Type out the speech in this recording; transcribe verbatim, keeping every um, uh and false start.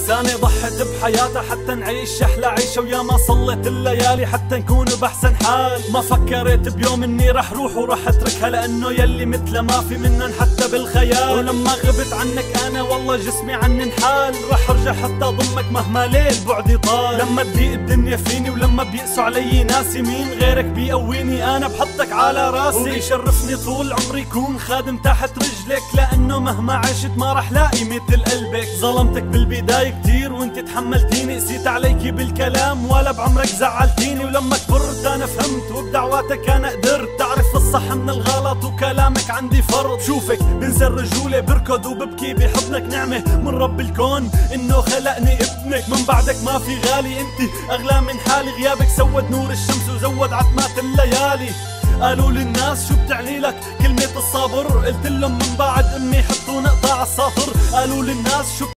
إنسانة ضحت بحياتها حتى نعيش أحلى عيشة، ويا ما صلت الليالي حتى نكون بأحسن حال. ما فكرت بيوم إني رح روح ورح أتركها، لأنه يلي مثل ما في منن حتى بالخيال. ولما غبت عنك أنا والله جسمي عني انحال، رح أرجع حتى أضمك مهما ليل بعدي طال. لما تضيق الدنيا فيني ولما بيقسوا علي ناسي، مين غيرك بيقويني أنا بحطك على راسي. وبيشرفني طول عمري كون خادم تحت رجلك، لأنه مهما عشت ما رح لاقي مثل قلبك. ظلمتك بالبداية كتير وانت تحملتيني، قسيت عليكي بالكلام ولا بعمرك زعلتيني. ولما كبرت أنا فهمت وبدعواتك أنا قدرت، تعرف الصح من الغلط وكلامك عندي فرض. شوفك بنسى الرجولة بركض وببكي بحضنك، نعمة من رب الكون إنه خلقني ابنك. من بعدك ما في غالي، انت أغلى من حالي، غيابك سود نور الشمس وزود عتمات الليالي. قالوا للناس شو بتعني لك كلمة الصبر، قلت لهم من بعد امي حطوا نقطة على السطر. قالوا للناس شو